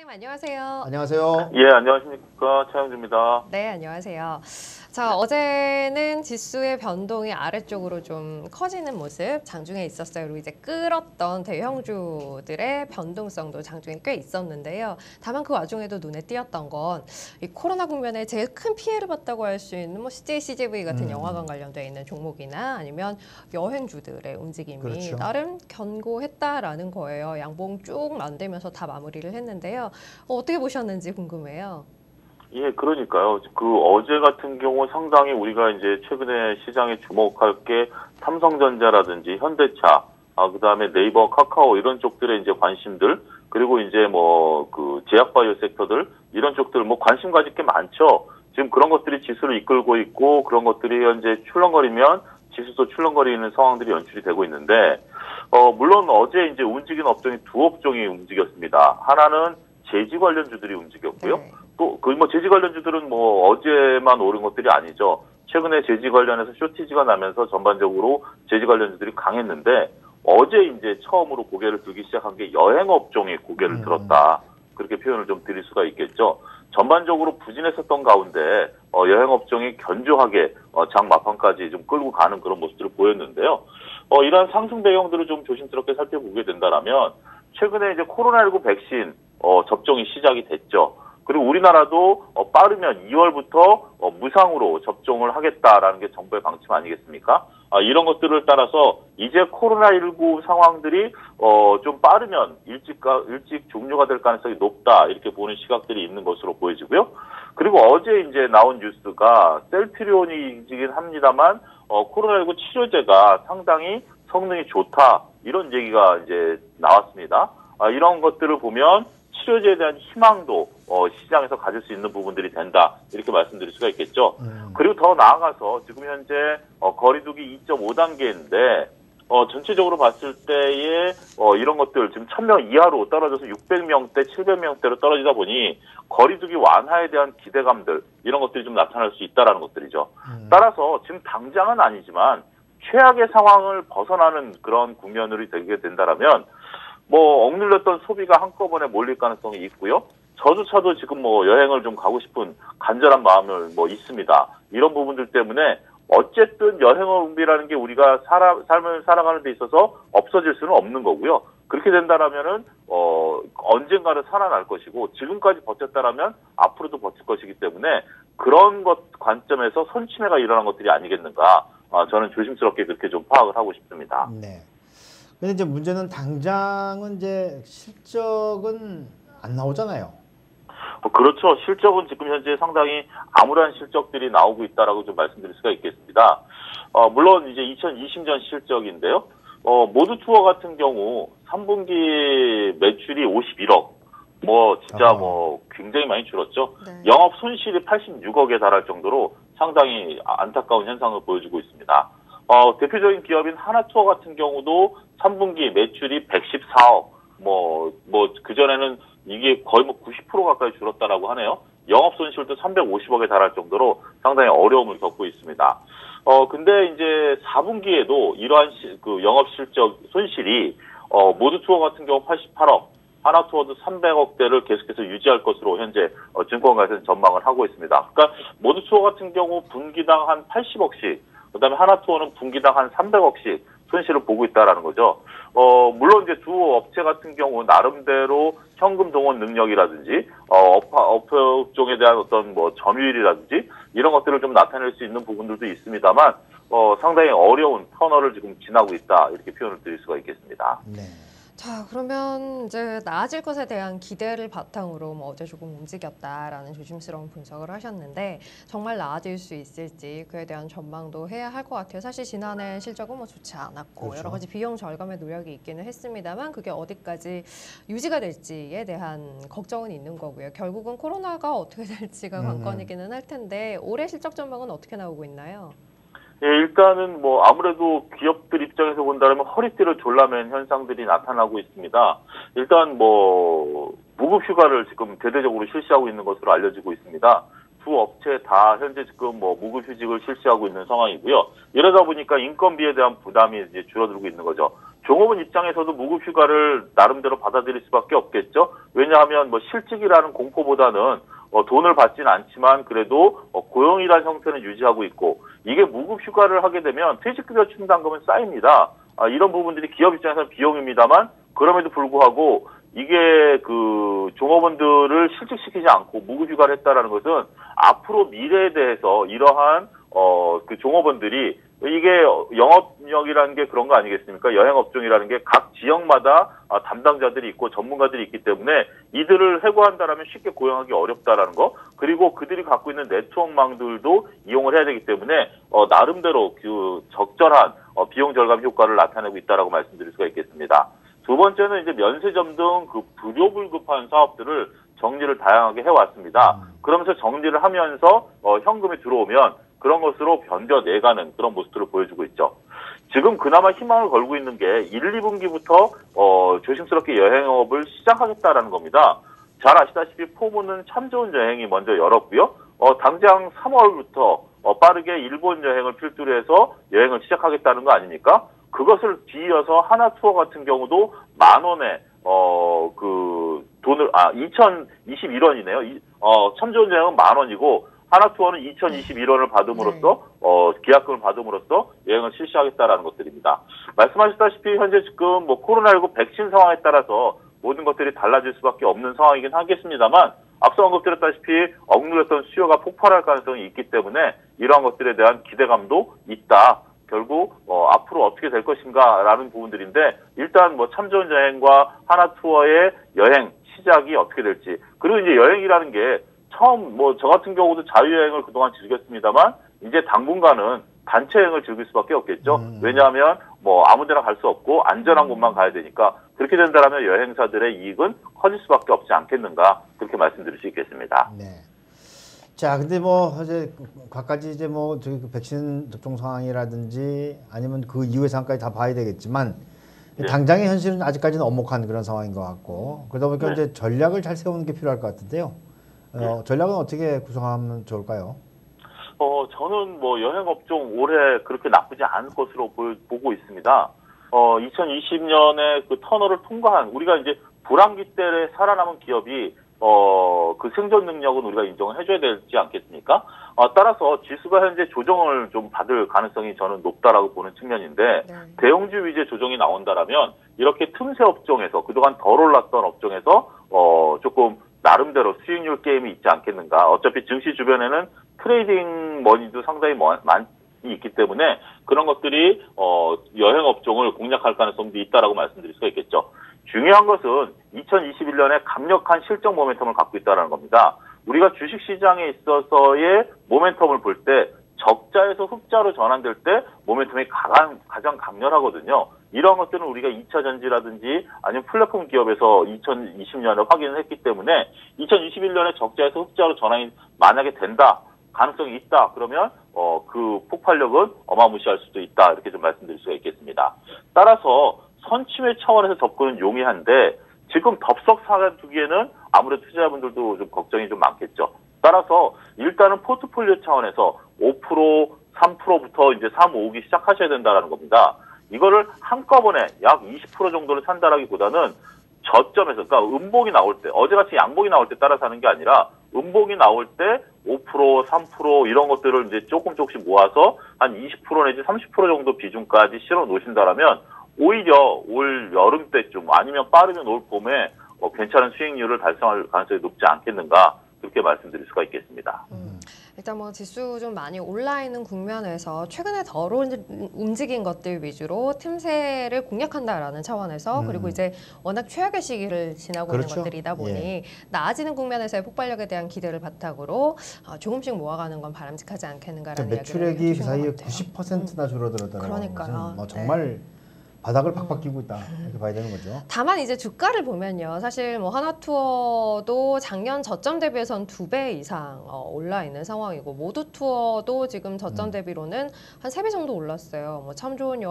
선생님 안녕하세요. 안녕하세요. 예, 안녕하십니까. 차영주입니다. 네, 안녕하세요. 자, 어제는 지수의 변동이 아래쪽으로 좀 커지는 모습 장중에 있었어요. 그리고 이제 끌었던 대형주들의 변동성도 장중에 꽤 있었는데요. 다만 그 와중에도 눈에 띄었던 건 이 코로나 국면에 제일 큰 피해를 봤다고 할 수 있는 뭐 CJ, CGV 같은 영화관 관련돼 있는 종목이나 아니면 여행주들의 움직임이 그렇죠. 나름 견고했다라는 거예요. 양봉 쭉 만들면서 다 마무리를 했는데요. 어떻게 보셨는지 궁금해요. 예, 그러니까요. 어제 같은 경우 상당히 우리가 이제 최근에 시장에 주목할 게 삼성전자라든지 현대차, 그다음에 네이버, 카카오 이런 쪽들의 이제 관심들, 그리고 이제 제약바이오 섹터들, 이런 쪽들 관심 가질 게 많죠. 지금 그런 것들이 지수를 이끌고 있고, 그런 것들이 현재 출렁거리면 지수도 출렁거리는 상황들이 연출이 되고 있는데, 물론 어제 이제 움직인 업종이 두 업종이 움직였습니다. 하나는 제지 관련주들이 움직였고요. 네. 또 제지 관련주들은 어제만 오른 것들이 아니죠. 최근에 제지 관련해서 쇼티지가 나면서 전반적으로 제지 관련주들이 강했는데 어제 이제 처음으로 고개를 들기 시작한 게 여행 업종이 고개를 들었다. 그렇게 표현을 좀 드릴 수가 있겠죠. 전반적으로 부진했었던 가운데 여행 업종이 견조하게 장 막판까지 좀 끌고 가는 그런 모습들을 보였는데요. 이러한 상승 배경들을 좀 조심스럽게 살펴보게 된다면 최근에 이제 코로나19 백신 접종이 시작이 됐죠. 그리고 우리나라도 빠르면 2월부터 무상으로 접종을 하겠다라는 게 정부의 방침 아니겠습니까? 이런 것들을 따라서 이제 코로나19 상황들이 좀 빠르면 일찍 종료가 될 가능성이 높다 이렇게 보는 시각들이 있는 것으로 보여지고요. 그리고 어제 이제 나온 뉴스가 셀트리온이긴 합니다만 코로나19 치료제가 상당히 성능이 좋다 이런 얘기가 이제 나왔습니다. 이런 것들을 보면 치료제에 대한 희망도 시장에서 가질 수 있는 부분들이 된다 이렇게 말씀드릴 수가 있겠죠. 그리고 더 나아가서 지금 현재 거리두기 2.5단계인데 전체적으로 봤을 때에 이런 것들 지금 1000명 이하로 떨어져서 600명대, 700명대로 떨어지다 보니 거리두기 완화에 대한 기대감들 이런 것들이 좀 나타날 수 있다라는 것들이죠. 따라서 지금 당장은 아니지만 최악의 상황을 벗어나는 그런 국면으로 되게 된다라면 억눌렸던 소비가 한꺼번에 몰릴 가능성이 있고요. 저조차도 지금 여행을 좀 가고 싶은 간절한 마음을 있습니다. 이런 부분들 때문에 어쨌든 여행업이라는 게 우리가 삶을 살아가는 데 있어서 없어질 수는 없는 거고요. 그렇게 된다라면은 언젠가는 살아날 것이고 지금까지 버텼다라면 앞으로도 버틸 것이기 때문에 그런 것 관점에서 손침해가 일어난 것들이 아니겠는가. 저는 조심스럽게 그렇게 좀 파악을 하고 싶습니다. 네. 근데 이제 문제는 당장은 이제 실적은 안 나오잖아요. 그렇죠. 실적은 지금 현재 상당히 암울한 실적들이 나오고 있다라고 좀 말씀드릴 수가 있겠습니다. 물론 이제 2020년 실적인데요. 모두 투어 같은 경우 3분기 매출이 51억. 진짜 굉장히 많이 줄었죠. 네. 영업 손실이 86억에 달할 정도로 상당히 안타까운 현상을 보여주고 있습니다. 대표적인 기업인 하나투어 같은 경우도 3분기 매출이 114억. 그전에는 이게 거의 90% 가까이 줄었다라고 하네요. 영업 손실도 350억에 달할 정도로 상당히 어려움을 겪고 있습니다. 근데 이제 4분기에도 이러한 영업 실적 손실이 모두 투어 같은 경우 88억, 하나투어도 300억대를 계속해서 유지할 것으로 현재 증권가에서는 전망을 하고 있습니다. 그러니까 모두 투어 같은 경우 분기당 한 80억씩, 그다음에 하나투어는 분기당 한 300억씩 손실을 보고 있다라는 거죠. 물론 이제 두 업체 같은 경우 나름대로 현금 동원 능력이라든지 업종에 대한 어떤 점유율이라든지 이런 것들을 좀 나타낼 수 있는 부분들도 있습니다만 상당히 어려운 터널을 지금 지나고 있다 이렇게 표현을 드릴 수가 있겠습니다. 네. 자, 그러면 이제 나아질 것에 대한 기대를 바탕으로 어제 조금 움직였다라는 조심스러운 분석을 하셨는데 정말 나아질 수 있을지 그에 대한 전망도 해야 할 것 같아요. 사실 지난해 실적은 좋지 않았고 그렇죠. 여러 가지 비용 절감의 노력이 있기는 했습니다만 그게 어디까지 유지가 될지에 대한 걱정은 있는 거고요. 결국은 코로나가 어떻게 될지가 관건이기는 할 텐데 올해 실적 전망은 어떻게 나오고 있나요? 예, 일단은 아무래도 기업들 입장에서 본다면 허리띠를 졸라맨 현상들이 나타나고 있습니다. 일단 무급 휴가를 지금 대대적으로 실시하고 있는 것으로 알려지고 있습니다. 두 업체 다 현재 지금 무급 휴직을 실시하고 있는 상황이고요. 이러다 보니까 인건비에 대한 부담이 이제 줄어들고 있는 거죠. 종업원 입장에서도 무급 휴가를 나름대로 받아들일 수밖에 없겠죠. 왜냐하면 뭐 실직이라는 공포보다는 돈을 받지는 않지만 그래도 고용이라는 형태는 유지하고 있고, 이게 무급 휴가를 하게 되면 퇴직급여 충당금은 쌓입니다. 이런 부분들이 기업 입장에서는 비용입니다만, 그럼에도 불구하고 이게 그 종업원들을 실직시키지 않고 무급 휴가를 했다라는 것은 앞으로 미래에 대해서 이러한 그 종업원들이, 이게 영업력이라는 게 그런 거 아니겠습니까? 여행업종이라는 게 각 지역마다 담당자들이 있고 전문가들이 있기 때문에 이들을 해고한다라면 쉽게 고용하기 어렵다라는 거, 그리고 그들이 갖고 있는 네트워크망들도 이용을 해야 되기 때문에 나름대로 그 적절한 비용 절감 효과를 나타내고 있다라고 말씀드릴 수가 있겠습니다. 두 번째는 이제 면세점 등 그 불효불급한 사업들을 정리를 다양하게 해왔습니다. 그러면서 정리를 하면서 현금이 들어오면 그런 것으로 견뎌내가는 그런 모습들을 보여주고 있죠. 지금 그나마 희망을 걸고 있는 게 1, 2분기부터 조심스럽게 여행업을 시작하겠다라는 겁니다. 잘 아시다시피 포문은 참 좋은 여행이 먼저 열었고요. 당장 3월부터 빠르게 일본 여행을 필두로 해서 여행을 시작하겠다는 거 아닙니까? 그것을 뒤이어서 하나투어 같은 경우도 10,000원에 그 돈을 2021원이네요. 참 좋은 여행은 10,000원이고 하나투어는 2021원을 받음으로써 계약금을 받음으로써 여행을 실시하겠다라는 것들입니다. 말씀하셨다시피 현재 지금 뭐 코로나19 백신 상황에 따라서 모든 것들이 달라질 수밖에 없는 상황이긴 하겠습니다만, 앞서 언급드렸다시피 억눌렸던 수요가 폭발할 가능성이 있기 때문에 이러한 것들에 대한 기대감도 있다. 결국 앞으로 어떻게 될 것인가라는 부분들인데, 일단 뭐 참 좋은 여행과 하나투어의 여행 시작이 어떻게 될지, 그리고 이제 여행이라는 게 처음 뭐 저 같은 경우도 자유여행을 그동안 즐겼습니다만 이제 당분간은 단체 여행을 즐길 수밖에 없겠죠. 왜냐하면 뭐 아무데나 갈 수 없고 안전한 곳만 가야 되니까, 그렇게 된다면 여행사들의 이익은 커질 수밖에 없지 않겠는가, 그렇게 말씀드릴 수 있겠습니다. 네. 자, 근데 뭐 이제 각가지 이제 뭐 저기 그 백신 접종 상황이라든지 아니면 그 이후의 상황까지 다 봐야 되겠지만, 네. 당장의 현실은 아직까지는 엄혹한 그런 상황인 것 같고, 그러다 보니까 네. 이제 전략을 잘 세우는 게 필요할 것 같은데요. 전략은 어떻게 구성하면 좋을까요? 저는 뭐 여행업종 올해 그렇게 나쁘지 않은 것으로 보고 있습니다. 2020년에 그 터널을 통과한, 우리가 이제 불황기 때 살아남은 기업이 그 생존 능력은 우리가 인정을 해줘야 되지 않겠습니까? 따라서 지수가 현재 조정을 좀 받을 가능성이 저는 높다라고 보는 측면인데, 네. 대형주 위주의 조정이 나온다라면 이렇게 틈새 업종에서, 그동안 덜 올랐던 업종에서 조금 나름대로 수익률 게임이 있지 않겠는가. 어차피 증시 주변에는 트레이딩 머니도 상당히 많이 있기 때문에 그런 것들이 여행 업종을 공략할 가능성도 있다라고 말씀드릴 수가 있겠죠. 중요한 것은 2021년에 강력한 실적 모멘텀을 갖고 있다는 겁니다. 우리가 주식시장에 있어서의 모멘텀을 볼 때 적자에서 흑자로 전환될 때 모멘텀이 가장 강렬하거든요. 이런 것들은 우리가 2차 전지라든지 아니면 플랫폼 기업에서 2020년에 확인을 했기 때문에 2021년에 적자에서 흑자로 전환이 만약에 된다, 가능성이 있다, 그러면 그 폭발력은 어마무시할 수도 있다, 이렇게 좀 말씀드릴 수가 있겠습니다. 따라서 선취매 차원에서 접근은 용이한데, 지금 덥석 사두기에는 아무래도 투자자분들도 좀 걱정이 좀 많겠죠. 따라서 일단은 포트폴리오 차원에서 5%, 3%부터 이제 사모으기 시작하셔야 된다는 겁니다. 이거를 한꺼번에 약 20% 정도를 산다라기보다는 저점에서, 그러니까 음봉이 나올 때, 어제같이 양봉이 나올 때 따라 사는 게 아니라 음봉이 나올 때 5%, 3% 이런 것들을 이제 조금씩 모아서 한 20% 내지 30% 정도 비중까지 실어 놓으신다라면 오히려 올 여름 때쯤 아니면 빠르면 올 봄에 괜찮은 수익률을 달성할 가능성이 높지 않겠는가, 그렇게 말씀드릴 수가 있겠습니다. 일단 뭐 지수 좀 많이 올라 있는 국면에서 최근에 덜 움직인 것들 위주로 틈새를 공략한다라는 차원에서, 그리고 이제 워낙 최악의 시기를 지나고 그렇죠. 있는 것들이다 보니 나아지는 국면에서의 폭발력에 대한 기대를 바탕으로 조금씩 모아가는 건 바람직하지 않겠는가라는 그러니까 매출액이 그 이야기를 사이에 해주신 것 같아요. 90%나 줄어들었다는 그러니까요. 것은 뭐 정말 바닥을 팍팍 끼고 있다, 이렇게 봐야 되는 거죠. 다만 이제 주가를 보면요, 사실 뭐 하나투어도 작년 저점 대비해서는 2배 이상 올라 있는 상황이고, 모두투어도 지금 저점 대비로는 한 3배 정도 올랐어요. 뭐 참 좋은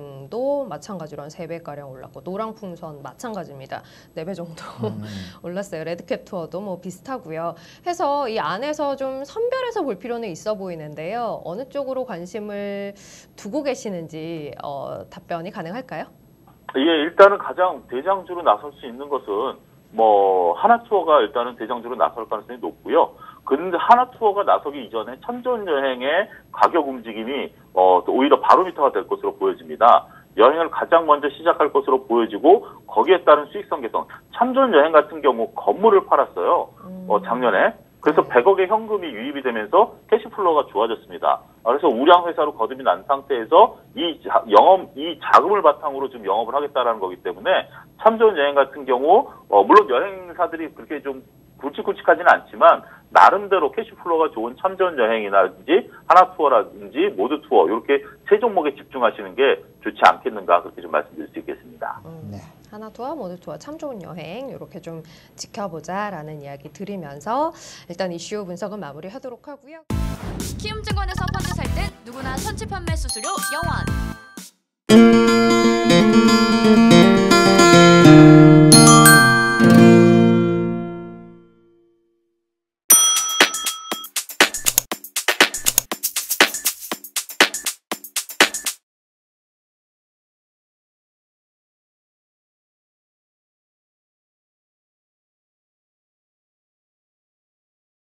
여행도 마찬가지로 한 3배 가량 올랐고, 노랑풍선 마찬가지입니다. 4배 정도 올랐어요. 레드캡 투어도 뭐 비슷하고요. 해서 이 안에서 좀 선별해서 볼 필요는 있어 보이는데요. 어느 쪽으로 관심을 두고 계시는지 답변이 가능할까요? 예, 일단은 가장 대장주로 나설 수 있는 것은 뭐 하나투어가 일단은 대장주로 나설 가능성이 높고요. 근데 하나투어가 나서기 이전에 참전여행의 가격 움직임이 오히려 바로미터가 될 것으로 보여집니다. 여행을 가장 먼저 시작할 것으로 보여지고 거기에 따른 수익성 개선. 참전여행 같은 경우 건물을 팔았어요. 작년에. 그래서 100억의 현금이 유입이 되면서 캐시플로우가 좋아졌습니다. 그래서 우량회사로 거듭이 난 상태에서 이 자금을 바탕으로 좀 영업을 하겠다라는 거기 때문에 참전여행 같은 경우 물론 여행사들이 그렇게 좀 굵직굵직하지는 않지만 나름대로 캐시플로우가 좋은 참전여행이라든지 하나투어라든지 모두투어 이렇게 세 종목에 집중하시는 게 좋지 않겠는가 그렇게 좀 말씀드릴 수 있겠습니다. 네. 하나투어, 모두투어 참 좋은 여행 이렇게 좀 지켜보자라는 이야기 드리면서 일단 이슈 분석은 마무리하도록 하고요. 키움증권에서 펀드 살 땐 누구나 선취 판매 수수료 0원.